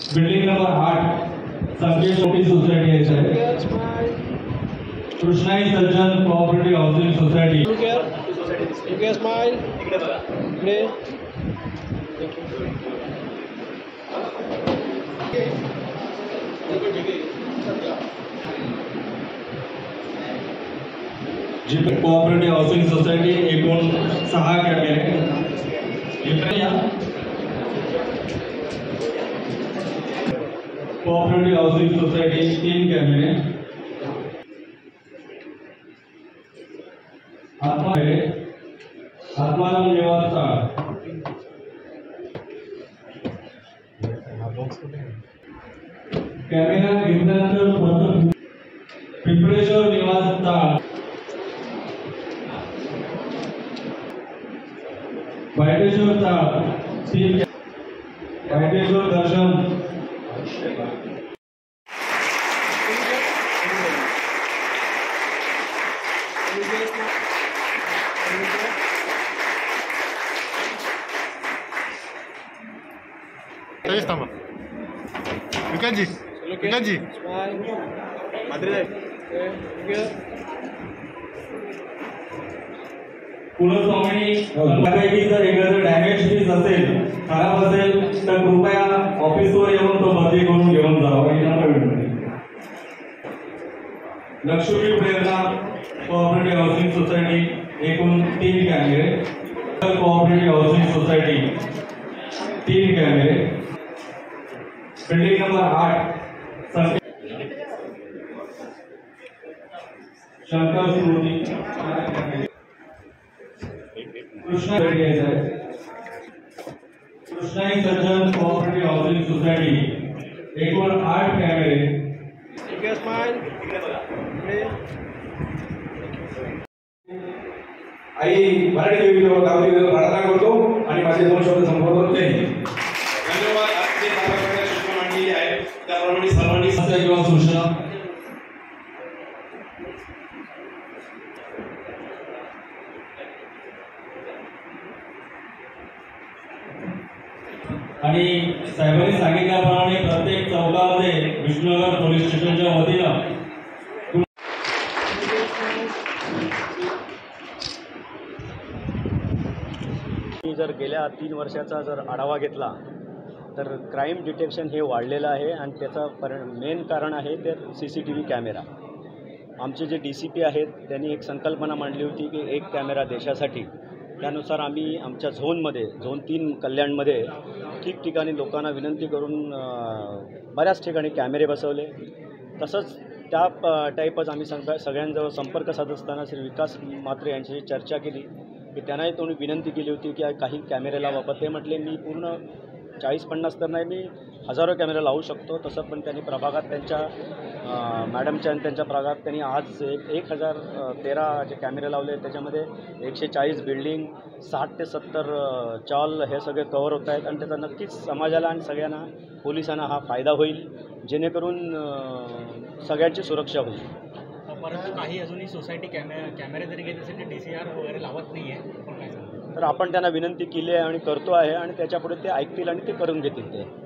Building number 8 संकेत मोठी society आहे sir. Krishnai Sajjan cooperative housing society. Smile G cooperative housing society एकूण 6 कॅमेरे. कोऑपरेटिव्ह हाऊसिंग सोसायटी 3 कॅमेरे. आत्माराम निवास कॅमेरा घेतल्यानंतर प्रथम पिंपळेश्वर निवास बैठेश्वर बैठेश्वर दर्शन विकास जी कुलस्वामिनी त्यापैकी जर एखादं डॅमेज पीस असेल, खराब असेल तर कृपया ऑफिसवर येऊन तो बदली करून घेऊन जावा. Laxmi Prerna cooperative housing society एकूण 3 कॅमेरे. कोऑपरेटिव्ह हाऊसिंग सोसायटी 3 कॅमेरे. Building number 8 Shankar Smriti Krishnai Sajjan cooperative housing society एकूण 8 कॅमेरे. आई मराठी देवीवर गावठी प्रार्थना करतो आणि माझे 2 शब्द संबोधन केले. धन्यवाद. आपली बाबाकडे सूचना मांडलेली आहे त्याप्रमाणे सर्वांनी किंवा सूचना आणि साहेबांनी सांगितल्याप्रमाणे प्रत्येक चौकामध्ये विष्णुनगर पोलीस स्टेशनच्या वतीनं जर गेल्या 3 वर्षाचा जर आढावा घेतला तर क्राईम डिटेक्शन हे वाढलेलं आहे आणि त्याचं मेन कारण आहे ते CCTV कॅमेरा. आमचे जे DCP आहेत त्यांनी एक संकल्पना मांडली होती की 1 कॅमेरा देशासाठी. त्यानुसार आम्ही आमच्या झोनमध्ये झोन 3 कल्याणमध्ये ठिकठिकाणी लोकांना विनंती करून बऱ्याच ठिकाणी कॅमेरे बसवले. तसंच त्या टाईपच आम्ही सगळ्यांजवळ संपर्क साधत असताना श्री विकास म्हात्रे यांची चर्चा केली की त्यांनाही थोडी विनंती केली होती की काही कॅमेरे लावा. पण ते म्हटले मी पूर्ण 40-50 तर नाही, मी हजारो कॅमेरे लावू शकतो. तसं पण त्यांनी प्रभागात त्यांच्या मॅडमच्या आणि त्यांच्या प्रभागात त्यांनी आज 1013 जे कॅमेरे लावले त्याच्यामध्ये 140 बिल्डिंग 60 ते 70 चॉल हे सगळे कव्हर होत आहेत आणि त्याचा नक्कीच समाजाला आणि सगळ्यांना पोलिसांना हा फायदा होईल जेणेकरून सगळ्यांची सुरक्षा होईल. परंतु काही अजूनही सोसायटी कॅमेरे जरी घेत असेल तर DCR वगैरे लावत नाही आहे. तर आपण त्यांना विनंती केली आहे आणि करतो आहे आणि त्याच्यापुढे ते ऐकतील आणि ते करून घेतील ते.